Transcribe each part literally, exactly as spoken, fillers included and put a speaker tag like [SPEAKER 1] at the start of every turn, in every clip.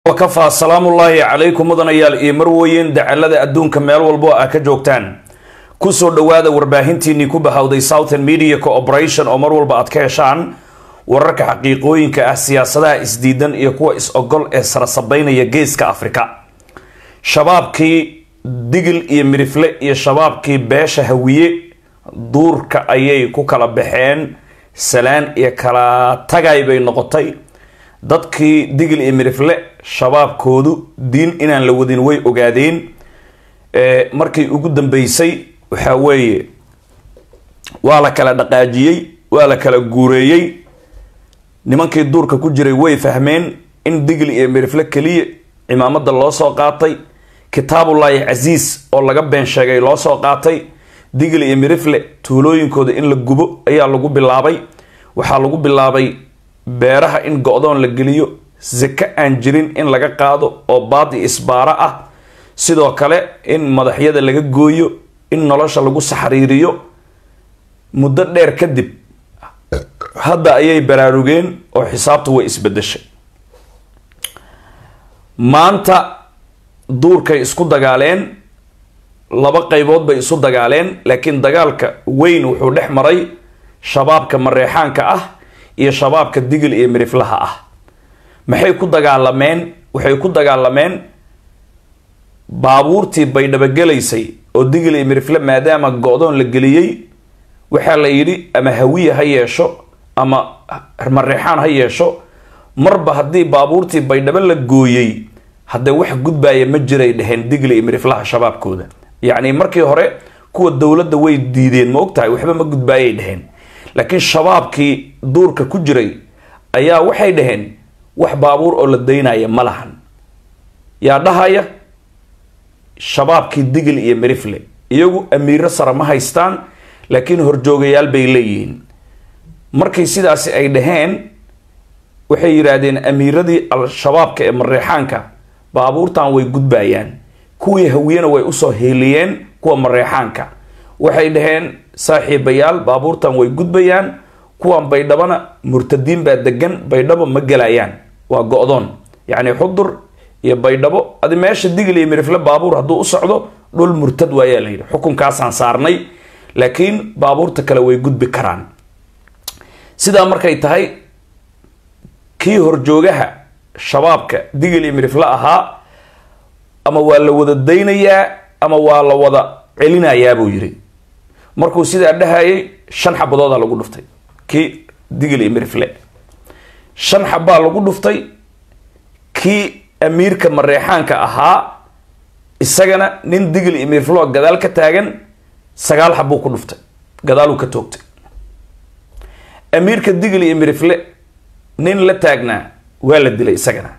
[SPEAKER 1] وكفى سلام الله عليكم مدنيال iyo marwooyin dacalada adduunka meel walbo ah ka joogtaan ku soo dhawaada warbaahintiini ku bahawday Southern Media Corporation oo mar walba aad ka heshaan wararka xaqiiqooyinka ah siyaasadaha isdiidan iyo kuwa is ogol ee sarasabaynaya geeska Afrika shabaabkii digil iyo mirifle iyo shabaabkii beesha hawiye duurka ayay ku kala baxeen salaan iyo kala tagay bay noqotay dadkii digil iyo mirifle shabaabkoodu diin inaan la wadin way ogaadeen ee markii ugu dambeysay waxa weeye waa la kala dhaqaajiyay waa la kala guureeyay nimankii duurka ku jiray way fahmeen in digil iyo mirifle kaliya imaamada loo soo qaatay kitaabullaahi aziis oo laga been sheegay loo soo qaatay digil iyo mirifle tuulooyinkooda in la gubo ayaa lagu bilaabay waxa lagu bilaabay beeraha in go'doon la geliyo zaka aan jirin in laga qaado oo baadi isbaara ah sidoo kale in madaxyada laga gooyo in nolosha lagu saxariiriyo muddo dheer kadib hadda ayay baraarugeen oo xisaabtu way isbedeshay maanta duurkay isku dagaaleen laba qaybood bay isu dagaaleen laakiin dagaalka weyn wuxuu dhex maray shabaabka mareexaanka ah iyo shabaabka digil iyo miriflaha ah maxay ku dagaalameen waxay ku dagaalameen baabuurtii bay dabagalaysay oo digil iyo mirifle maadaama go'doon la geliyay waxa la yiri ama hawiye ha yeesho ama mareexaan ha yeesho marba hadii baabuurtii bay dhaba la gooyay hadda wax gudbaaya ma jiray dhaheen digil iyo miriflaha shabaabkooda yaani markii hore kuwa dawladda way diideen ma ogtahay waxba ma gudbaayay dhaheen laakiin shabaabkii duurka ku jiray ayaa waxay dhaheen wax baabuur oo la deynaya ma lahan yaa dhahaya shabaabkii digil iyo mirifle iyagu amiiro sare ma haystaan laakiin horjoogayaal bay leeyihiin markay sidaas ay dhaheen waxay yiraahdeen amiiradii al-shabaabka ee mareexaanka baabuurtan way gudbayaan kuwii hawiyana way u soo heeliyeen kuwa mareexaanka waxay dhaheen saaxiibayaal baabuurtan way gudbayaan kuwan baydhabana murtadiin baa degan baydhabo ma galayaan waa go'doon yaani xudur iyo baydhabo adi meesha digil iyo mirifle baabuur hadduu u socdo dhul murtad waayaa la yidhi xukunkaasaan saarnay laakiin baabuurta kale way gudbi karaan sidaa markay tahay kii horjoogaha shabaabka digil iyo mirifle ahaa ama waa la wada daynayaa ama waa la wada celinayaa buu yiri markuu sidaa dhahayay shan xabadood lagu dhuftay kii digil iyo mirifle shan xabaa lagu dhuftay kii amiirka mareexaanka ahaa isagana nin digil iyo mirifle gadaal ka taagan sagaal xabuu ku dhuftay gadaaluu ka toogtay amiirka digil iyo mirifle nin la taagnaa waa la dilay isagana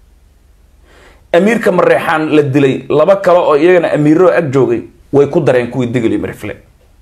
[SPEAKER 1] amiirka mareexaan la dilay laba kale oo iyagana amiiro ag joogay way ku dareen kuwii digil iyo mirifle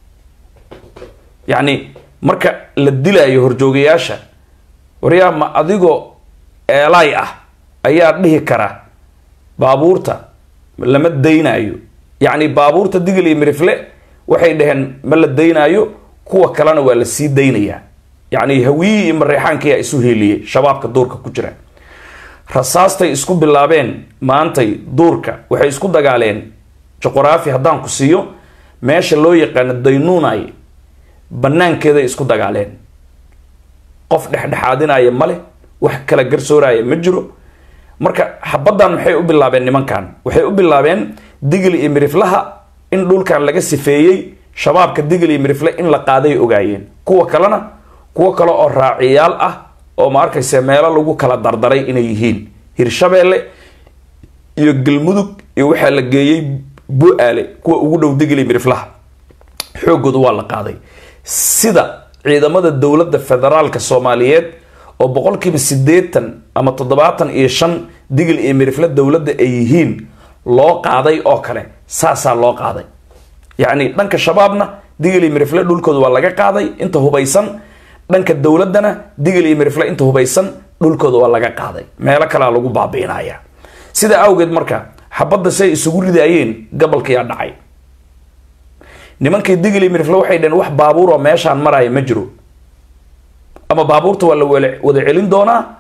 [SPEAKER 1] يعني marka la dilaayo horjoogayaasha wariyaa ma adigo eelay ah ayaa dhihi kara baabuurta lama deynayo yani baabuurta digil iyo mirifle waxay dhaheen ma la deynayo kuwa kalena waa la sii deynaya yani hawiyi iyo mareexaanka isu heeliyay shabaabka duurka ku jira rasaastay isku bilaabeen maantay duurka waxay isku dagaaleen juqraafi haddaan ku siiyo meesha loo yaqaan daynuunay banaankeeda isku dagaaleen qof dhexdhexaadinaya male wax kala garsooraya ma jiro marka xabadan maxay u bilaabeen nimankan waxay u bilaabeen digil iyo miriflaha in dhulkan laga sifeeyay shabaabka digil iyo mirifle in la qaaday ogaayeen kuwa kalena kuwa kale oo raaciyaal ah oo ma arkaysa meelo lagu kala dardaray inay yihiin hirshabeelle iyo galmudug iyo waxa la geeyay bu'aale kuwa ugu dhow digil iyo miriflaha xoogoodu waa la qaaday sida ciidamada dawladda federaalka Soomaaliyeed oo boqolkiiba siddeetan ama toddobaatan iyo shan digil iyo mirifle dawladda ay yihiin loo qaaday oo kale saasa loo qaaday yaani dhanka shabaabna digil iyo mirifle dhulkooda waa laga qaaday inta hubaysan dhanka dawladana digil iyo mirifle inta hubaysan dhulkooda waa laga qaaday meelo kale lagu baabiinaya sida awgeed marka xabadda say isugu ridayeen gobolka yaa dhacay nimankii digil iyo mirifle waxay dheen wax baabuur oo meeshaan maraya ma jiro ama baabuurta waa la wada celin doonaa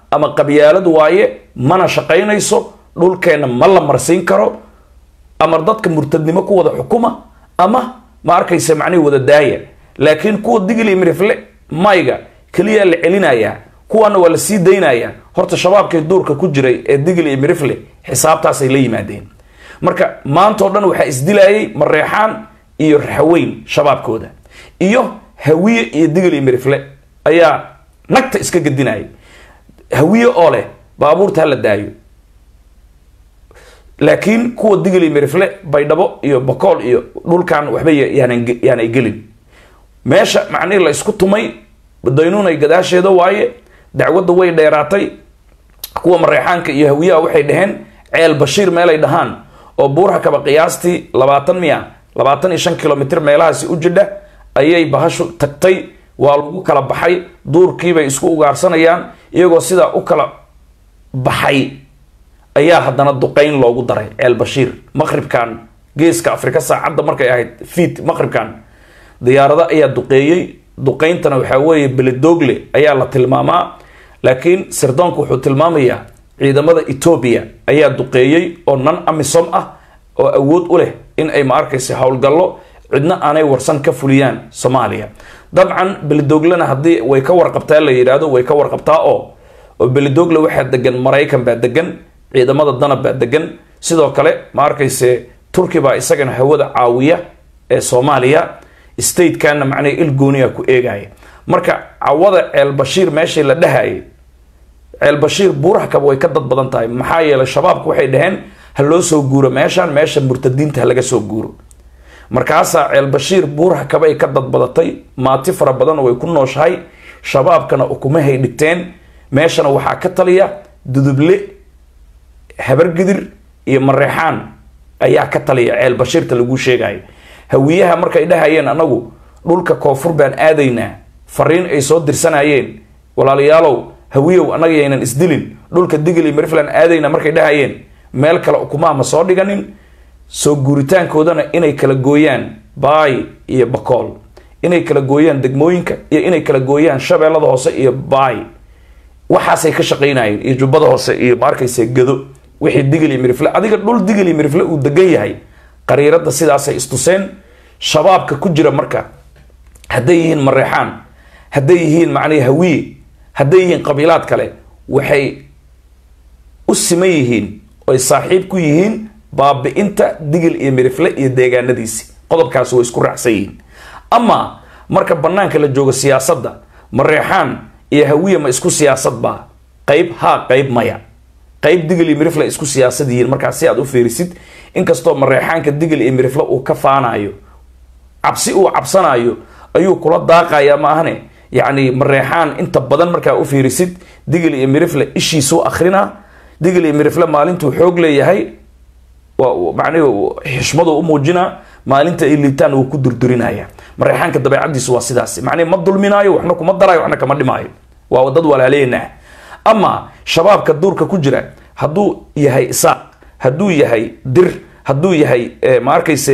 [SPEAKER 1] ama qabyaalad waaye mana shaqaynayso dhulkeena ma la marsiin karo ama dadka murtadnimo ku wada xukuma ama ma arkaysa macnaheedu wada daaya laakiin kuwa digli mirifle mayga kaliya la celinaya kuwana waa la sii daynaya horta shabaabkii duurka ku jiray ee digli mirifle xisaabtaas ay la yimaadeen marka maanta oo dhan waxa isdilayay mareexaan iyo raxweyn shabaabkooda iyo hawiye iyo digli mirifle ayaa nagta iska gadinay hawiye oo leh baabuurta la daayo laakiin kuwa digli mirifle baydhabo iyo bakool iyo dhulkan waxba yaanay yaanay gelin meesha macnaheedu la isku tumay badaynuunay gadaasheeda waaye dacwadda way dheeraatay kuwa mareexaanka iyo hawiyaha waxay dhaheen ceel bashiir meel ay dhahaan oo buurha kaba qiyaastii labaatan miya labaatan iyo shan kilomitir meelahaasi u jidha ayay bahashu tagtay waa lagu kala baxay duurkiibay isku ugaarsanayaan iyagoo sidaa u kala baxay ayaa haddana duqayn loogu daray ceel bashiir maqribkan geeska afrika saacadda markay ahayd fiid maqribkan diyaarado ayaa duqeeyey duqayntana waxaa weeye beledoogle ayaa la tilmaamaa laakiin sirdoonku wuxuu tilmaamayaa ciidamada Ethiopia ayaa duqeeyey oo nan amisom ah oo awood u leh in ay ma arkaysa howlgallo cidna aanay warsan ka fuliyaan Soomaaliya dabcan beledooglena haddii way ka warqabtaa la yiraahdo way ka warqabtaa oo oo beledoogle waxaa degan Mareykan baa degan ciidamada danab baa degan sidoo kale ma arkaysa Turki baa isagana hawada caawiya ee Soomaaliya state kana macnay il gooniya ku eegay marka cawada ceel bashiir meeshii la dhahay ceel bashiir buuraha ka way ka dad badan tahay maxaa yeelay shabaabku waxay dhaheen ha loo soo guuro meeshan meesha murtadiinta laga soo guuro markaas ceel bashiir buuraha ka bay ka dad badatay maati fara badan way ku nooshahay shabaabkana ukumahay dhigteen meeshana waxa ka taliya duduble habargidir iyo mareexaan ayaa ka taliya ceel bashiirta lagu sheegay hawiyaha markay dhahayeen anagu dhulka koonfur baan aadaynaa fariin ay soo dirsanayeen walaalayaalow hawiyow anaga yeenan isdilin dhulka digli miriflan aadayna markay dhahayeen meel kale ukumaa ma soo dhiganin soo guuritaankoodana inay kala gooyaan baay iyo bakool inay kala gooyaan degmooyinka iyo inay kala gooyaan shabeellada hoose iyo baay waxaasay ka shaqaynayeen iyo jubbada hoose iyo ma arkaysa gado wixii digli mirifle adiga dhul digli mirifle uu degan yahay qariirada sidaas ay istuseen shabaabka ku jira marka haday yihiin mareexaan haday yihiin macnaa hawiye haday yihiin qabiilad kale waxay u siman yihiin oo saaxiib ku yihiin baabi'inta digil iyo mirifle iyo deegaanadiisi qodobkaas way isku raacsan yihiin ama marka banaanka la joogo siyaasadda mareexaan iyo hawiye ma isku siyaasad ba qayb ha qayb maya qayb digil iyo mirifle isku siyaasad yihiin marka si aad u fiirisid inkastoo mareexaanka digil iyo mirifle uu ka faanayo cabsi uu cabsanayo ayuu kula daaqaya ma ahane yani mareexaan inta badan marka u fiirisid digil iyo mirifle ishiisu akhrina digil iyo mirifle maalintu xoog leeyahay waa macnaheedu xishmadu u muujina maalinta ay liitaan uu ku durdurinaya mareexaanka dabeecadiisu waa sidaas macnaheedu ma dulminayo waxna kuma darayo waxna kama dhimaayo waa dad walaaleena ama shabaabka duurka ku jira haduu yahay isaaq haduu yahay dir haduu yahay ma arkayse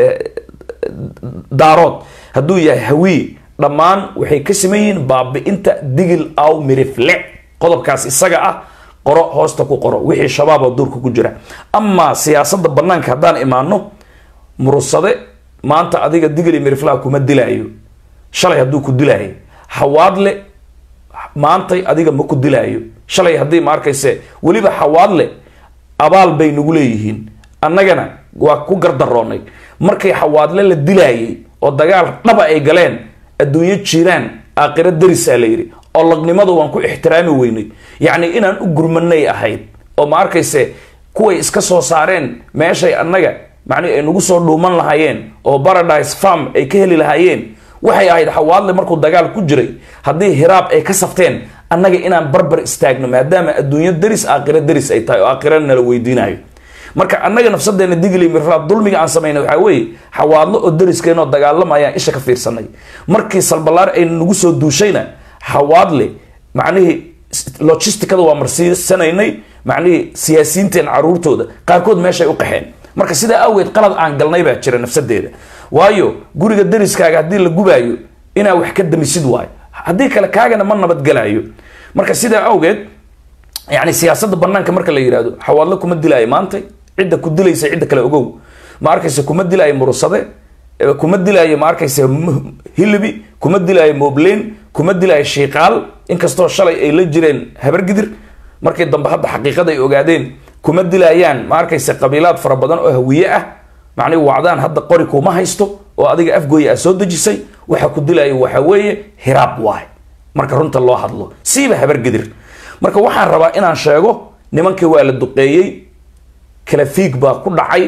[SPEAKER 1] daarood haduu yahay hawi dhamaan waxay ka sameeyeen baabi'inta digil aw mirifle qodobkaas isaga ah qoro hoosta ku qoro wixii shabaab oo duurka ku jira ama siyaasadda banaanka hadaan imaano murusade maanta adiga digil mirifle kuma dilaayo shalay haduu ku dilaayo hawaadle maanta adiga ma ku dilaayo shalay hadii ma arkayse waliba hawaadle abaal bay nagu leeyihiin annagana waa ku gardaroonay markay hawaadle la dilaayay oo dagaal dhaba ay galeen adduunyo jiraan aakhira daris ah leeyri oo lagnimadu waan ku ixtiraami weynay yaani inaan u gurmanay ahayd oo ma arkayse kuway iska soo saareen meeshay annaga macni ay nagu soo dhuuman lahaayeen oo Paradise Farm ay ka heli lahaayeen waxay ahayd hawaadle markuu dagaal ku jiray hadii hiraab ay ka safteen annaga inaan barbar istaagno maadaama adduunyo daris aakhira daris ay tahay oo aakhira nala weydiinayo marka annaga nafsadeena digli mirifle dulmiga aan sameeyay waxa weey hawaadlo oo dariskeeno dagaalamaya isha ka fiirsanay markii salbalaar ay nagu soo duushayna hawaadle macnaheedu logisticada waa marsiisanaynay macnaheedu siyaasiyiinteen caruurtooda qaarkood meesha ay u qaxeen marka sida awgeed qalad aan galnay baa jira nafsadeeda waayo guriga dariskaaga hadii la gubaayo ina wax ka damisid waayo hadii kale kaagana ma nabad galaayo marka sida awgeed يعني سياسة بنان كمرك اللي يرادو حوالله كم الدلاء مانتي عدة كدلاء يسعد كلا أجو ما أركيس كم الدلاء مرصدة كم الدلاء ما أركيس هلبي كم الدلاء موبلين كم الدلاء الشيقال إن كستر الشلي اللي جرين هبر قدر مركز ضم بحد حقيقة ده يوجدين كم الدلاء يان ما أركيس قبيلات فربضان أهوية معني وعدان هذا قارك وما هيستو وأديك أفجوي أسود جسي وحكود دلاء وحوية هراب واحد مركز رنت الله حضله سيبه هبر قدر marka waxaan rabaa inaan sheego nimankii waa la duqeeyay kala fiig baa ku dhacay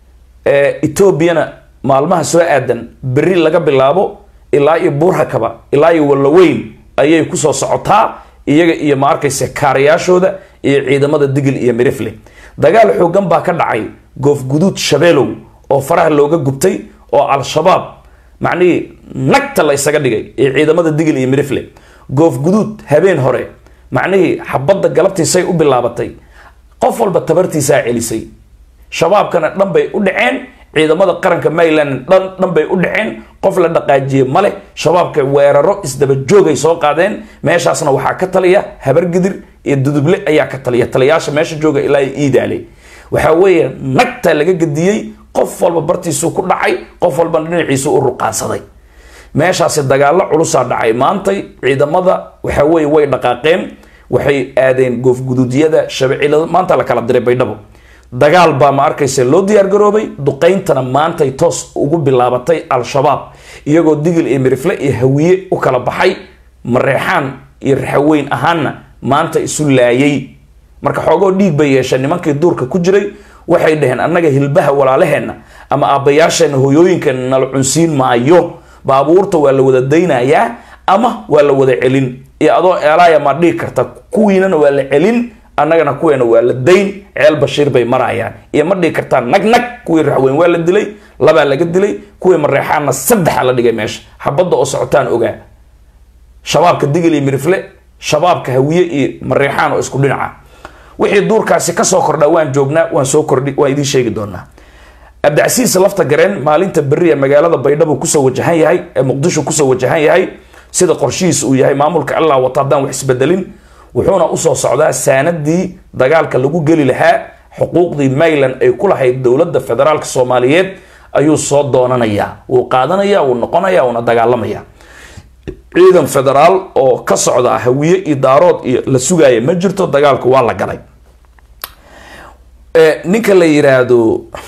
[SPEAKER 1] ee Ethiopia maalmaha soo aadan bari laga bilaabo ilaa iyo Burhakaba ilaa iyo Walaweyn ayay ku soo socotaa iyaga iyo ma arkaysa kaariyaashooda iyo ciidamada digil iyo Mirifle dagaal xoogan baa ka dhacay goof guduud Shabeelow oo faraha looga gubtay oo al-shabaab macni nagta la isaga dhigay ee ciidamada digil iyo Mirifle goof guduud habeen hore معنيه حبض قلبتي سي وباللابطي قفل بتبرتي ساعلي سي شباب كانت نبي ودعين عيدا ماذا قرن كميلان نبي ودعين قفل دقاجي ماله شباب كوير الرئيس دب الجوجي سوق قاعدين ماشي اصلا وحا كتليا هبر قدر يدودبلي ايا كتليا تلياش ماشي جوجي الى ايد علي وحاويه نكته لقى قديي قفل ببرتي سو كدعي قفل بنعي سو الرقاصدي meeshaas dagaal culus ah dhacay maantay ciidamada waxa way way dhaqaaqeen waxay aadeen goof guduudiyada shabcilada maanta la kala diray baydhabo dagaal baa ma arkaysa loo diyaar garoobay duqeyntana maantay toos ugu bilaabatay al-shabaab iyagoo digil iyo Mirifle iyo hawiye u kala baxay mareexaan iyo raxweyn ahaana maanta isu laayay marka xoogoo dhiig bay yeeshay nimankii duurka ku jiray waxay dhaheen annaga hilbaha walaalaheena ama aabayaasheena hooyooyinkeena nala cunsiin maayo baabuurta waa la wada daynayaa ama waa la wada celin iyo adoo eelaaya ma dhig karta kuwiinana waa la celin annagana kuweena waa la dayn ceel bashiir bay marayaan iyo ma dhig karta nag nag kuwii raxweyn waa la dilay laba laga dilay kuwii mareexaana saddex la dhigay meesha xabada oo socotaan ogaa shabaabka digil iyo Mirifle shabaabka hawiye iyo mareexaan oo isku dhinaca wixii duurkaasi ka soo kordha waan joognaa waan soo kordhi waan idin sheegi doonaa abdacsiis lafta gareen maalinta bariya magaalada baydhabo ku soo wajahan yahay ee muqdisho ku soo wajahan yahay sida qorshihiisa uu yahay maamulka Allah wataadaan wax isbedelin wuxuuna u soo socdaa saanadii dagaalka lagu gali lahaa xuquuqdii Maylan ay ku lahayd dawladda federaalka Soomaaliyeed ayuu soo doonanaya uu qaadanaya uu noqonaya uu dagaalamaya ciidan federaal oo ka socda hawiye iyo daarood iyo la sugaaya ma jirto dagaalku waa la galay ee ninka la yiraahdo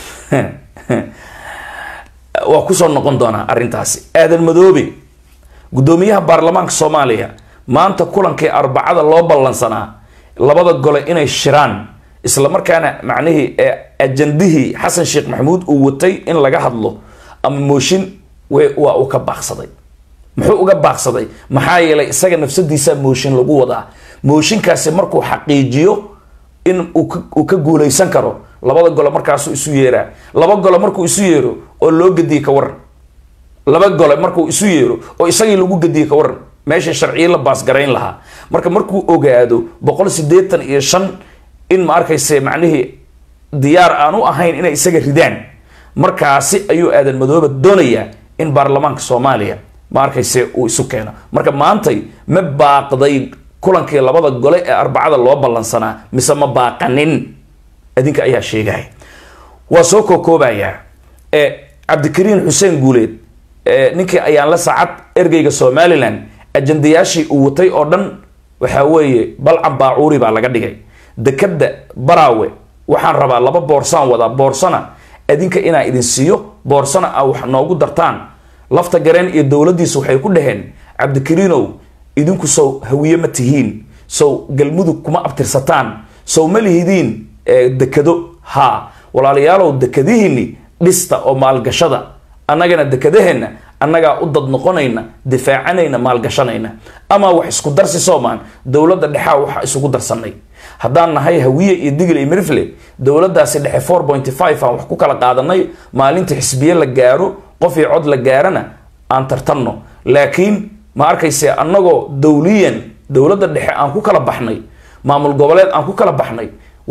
[SPEAKER 1] waa ku soo noqon doona arintaasi aadan madoobe gudoomiyaha baarlamaanka Soomaaliya maanta kulankii arbacada loo ballansanaa labada gole inay shiraan isla markaana macnaheedu ee ajandihii Xasan Sheekh Maxamuud uu watay in laga hadlo ama mooshin waa uu ka baaqsaday muxuu uga baaqsaday maxaa yeelay isaga nafsadiisa mooshin lagu wadaa mooshinkaasi markuu xaqiijiyo in uu ka guuleysan karo labada gole markaas uu isu yeeraa laba gole markuu isu yeero oo loo gadiyo ka waran laba gole markuu isu yeero oo isagii lagu gadiyo ka waran meesha sharciye la baas gareyn lahaa marka markuu ogaado boqol iyo siddeetan iyo shan in ma arkayse macnaheedu diyaar aan u ahayn inay isaga ridaan markaasi ayuu aadan madoobe doonayaa in baarlamaanka Soomaaliya ma arkayse uu isu keeno marka maantay ma baaqday kulankii labada gole ee arbacada loo ballansanaa mise ma baaqanin adinka ayaa sheegay waa soo koobaya ee Cabdikariin Xuseen Guuleed ee ninkii ayaan la saacad ergeyga Somaliland ajandayaashii uu watay oo dhan waxa weeye balcab baacuuri baa laga dhigay dekada Baraawe waxaan rabaa laba boorsaan wada boorsana adinka inaa idin siiyo boorsana ah wax noogu dartaan lafta gareen iyo dawladiisu waxay ku dhaheen Cabdikariinow idinku soo hawiye ma tihiin soo galmudug kuma abtirsataan soo ma lihidiin dekado ha walaalayaalow dekadihiini dhista oo maalgashada annagana dekadaheena annaga u dad noqonayna difaacanayna maalgashanayna ama wax isku darsi Soomaan dawladda dhexe waxa isugu darsanay haddaan nahay hawiye iyo digil iyo Mirifle dawladdaasi dhexe four point five aan wax ku kala qaadanay maalinta xisbiye la gaaro qof iyo cod la gaarana aan tartanno laakiin ma arkayse annagoo dawliyan dawladda dhexe aan ku kala baxnay maamul goboleed aan ku kala baxnay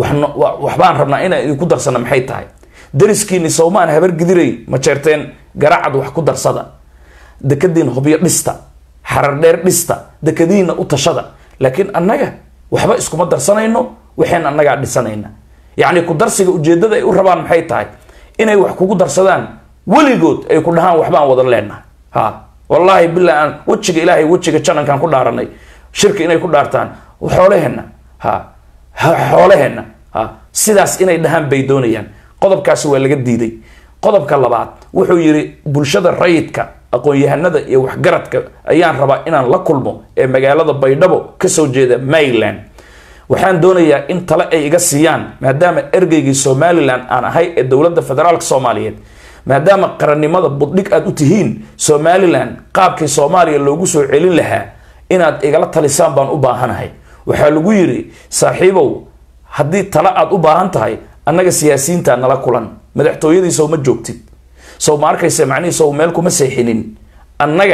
[SPEAKER 1] waxbaan rabnaa inaan idinku darsana maxay tahay dariskiini Soomaan habar gidiray ma jeerteen garacad wax ku darsada dekadiin hubyo dhista xarar dheer dhista dekadiina u tashada laakiin annaga waxba iskuma darsanayno waxaan annaga dhisanayna yani ku darsiga ujeedada ay u rabaan maxay tahay inay wax kugu darsadaan waligood ay ku dhahaan waxbaan wada leenahay ha wallahi billahi aan wajiga ilaahay wajiga janankan ku dhaaranay shirka inay ku dhaartaan xoolaheena ha xoolaheena ha sidaas inay dhahaan bay doonayaan qodobkaasi waa laga diiday qodobka labaad wuxuu yiri bulshada rayidka aqoon-yahanada iyo waxgaradka ayaan rabaa inaan la kulmo ee magaalada Baydhabo ka soo jeeda Maryland waxaan doonayaa in tala ay iga siiyaan maadaama ergeygii Somaliland aan ahay ee dowladda federaalka Soomaaliyeed maadaama qarannimada budhig aad u tihiin Somaliland qaabkii Soomaaliya loogu soo celin lahaa inaad igala talisaan baan u baahanahay waxaa lagu yiri saaxiibow haddii tala aad u baahan tahay annaga siyaasiyiinta nala kulan madaxtooyadii soo ma joogtid soo ma arkaysa macnihiisa soo meel kuma seexinin annaga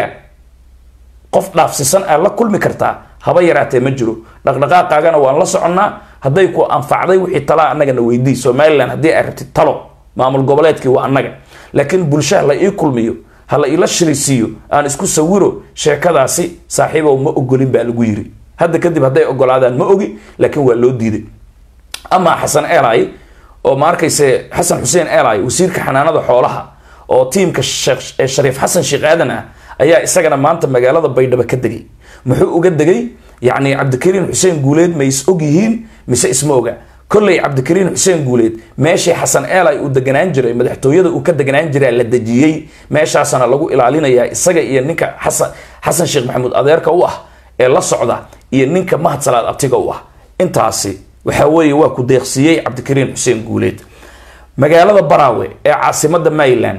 [SPEAKER 1] qof dhaafsisan aad la kulmi kartaa haba yaraatee ma jiro dhaqdhaqaaqaagana waan la soconnaa hadday ku anfacday wixii tala annagana weydii Somaliland haddii ay rabtid talo maamul goboleedkii waa annaga laakiin bulshada la ii kulmiyo hala ila shirisiyo aan isku sawiro sheekadaasi saaxiibow ma ogolin baa lagu yiri hadda kadib hadday ogolaadaan ma ogi laakiin waa loo diiday ama Xasan Eelay oo ma arkayse Xasan Xuseen Eelay wasiirka xanaanada xoolaha oo tiimka Shariif Xasan Sheekh Aadan ah ayaa isagana maanta magaalada Baydhabo ka degay muxuu uga degay yani Cabdikariin Xuseen Guuleed ma is og yihiin mise isma oga kolley Cabdikariin Xuseen Guuleed meeshii Xasan Eelay uu deganaan jiray madaxtooyada uu ka deganaan jiray la dajiyay meeshaasna lagu ilaalinayaa isaga iyo ninka Xasan Xasan Sheekh Maxamuud adeerka u ah ee la socda iyo ninka Mahad Salaad abtiga u ah intaasi waxa weeye waa ku deeqsiyay Cabdikariin Xuseen Guuleed magaalada Baraawe ee caasimadda Maryland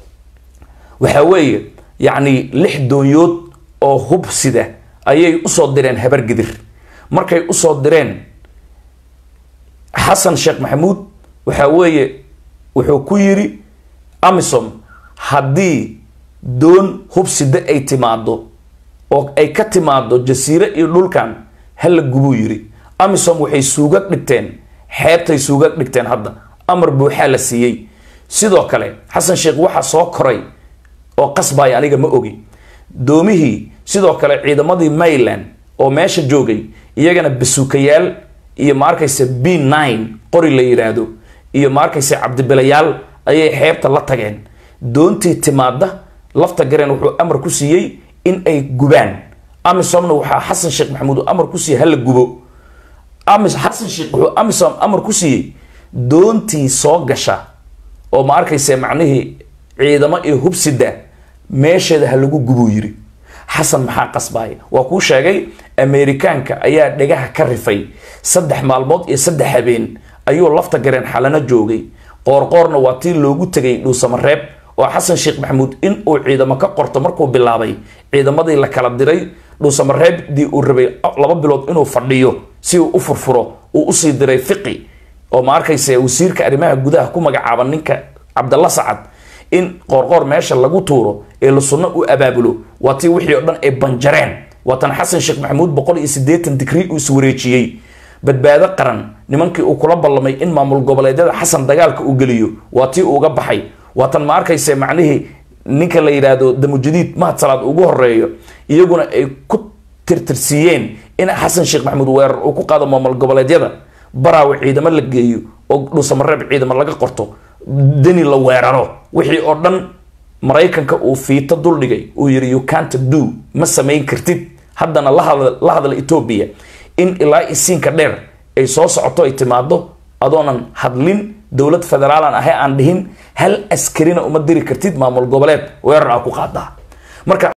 [SPEAKER 1] waxa weeye yani lix doonyood oo hub sida ayay u soo direen habar gidir markay u soo direen Xasan Sheekh Maxamuud waxa weeye wuxuu ku yiri Amisom haddii doon hub sida ay timaado oo ay ka timaado jasiire iyo dhulkan hal gubu yiri Amisom waxay suuga dhigteen xeebtay suuga dhigteen hadda amar buuxa la siiyay sidoo kale Xasan Sheekh waxa soo koray oo qasbay aniga ma ogi doomihii sidoo kale ciidamadii Maryland oo meesha joogay iyagana basuukayaal iyo ma arkaysa B nine qori la yiraahdo iyo ma arkaysa cabdibilayaal ayay xeebta la tageen doontii timaada lafta gareen wuxuu amar ku siiyay in ay gubaan Amisomna waxa Xasan Sheekh Maxamuud amar ku siiyay hal gubo Amis Xasan Sheekh wuxuu Amisom amar ku siiyay doontii soo gasha oo ma arkaysa macnaheedu ciidamo iyo hubsida meesheeda ha lagu gubo yiri Xasan maxaa qasbay waa ku sheegay Ameerikaanka ayaa dhagaha ka rifay saddex maalmood iyo saddex habeen ayuu lafta gareen xalana joogay qoorqoorna waa tii loogu tagay dhuusamareeb oo Xasan Sheekh Maxamuud in uu ciidamo ka qorto markuu bilaabay ciidamadii la kala diray dhuusamareeb dii uu rabay laba bilood inuu fadhiyo si uu u furfuro uu u sii diray fiqi oo ma arkaysa wasiirka arrimaha gudaha ku magacaaban ninka Cabdalla Sacad in qoorqoor meesha lagu tuuro ee la sunno u abaabulo waa tii wixii oo dhan ay banjareen watan Xasan Sheekh Maxamuud boqol iyo siddeetan digrii uu iswareejiyay badbaado qaran nimankii uu kula ballamay in maamul goboleedyada Xasan dagaalka uu geliyo waa tii uga baxay watan ma arkaysa macnaheedu ninka la yiraahdo Damujadiid Mahad Salaad ugu horeeyo iyaguna ay ku tirtirsiyeen in Xasan Sheekh Maxamuud weerar uu ku qaado maamul goboleedyada Baraawe ciidamo la geeyo oo dhuusamareeb ciidamo laga qorto dani la weeraro wixii oo dhan Mareykanka uu fiita dul dhigay uu yiri you can't do ma sameyn kartid haddana la hadal la hadal Ethiopia in ilaa isiinka dheer ay soo socoto ay timaado adoonan hadlin dowlad federaalan ah aan dhihin hal askarina uma diri kartid maamul goboleed weerar ku qaada marka